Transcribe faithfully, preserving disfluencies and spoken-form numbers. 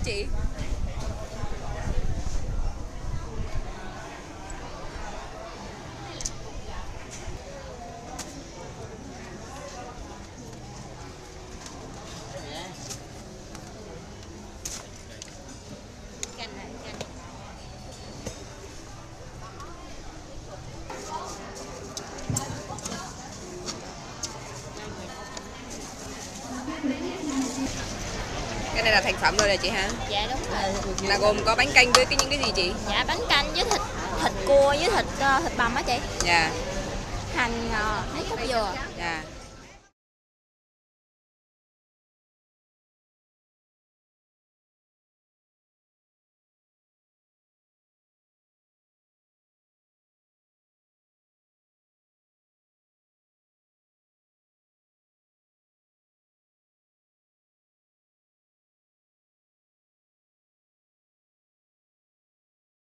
chị? Cái này là thành phẩm rồi nè chị hả? Dạ đúng rồi. Là gồm có bánh canh với cái những cái gì chị? Dạ bánh canh với thịt thịt cua với thịt uh, thịt bằm á chị. Dạ. Hành ngò, mấy cốt dừa. Dạ.